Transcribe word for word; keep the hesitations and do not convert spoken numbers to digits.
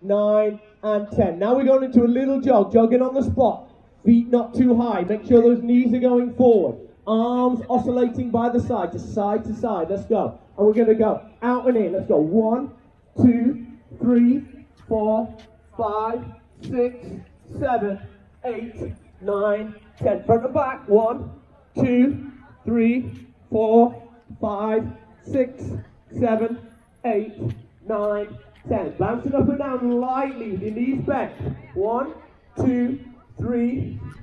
nine, and ten. Now we're going into a little jog, jogging on the spot. Feet not too high. Make sure those knees are going forward. Arms oscillating by the side, to side to side. Let's go. And we're going to go out and in. Let's go. One, two, three, four, five, six, seven, eight, nine, ten. Front and back. One, two, three, four, five, six, seven, eight, nine, ten. Bouncing up and down lightly with your knees bent. One, two, three,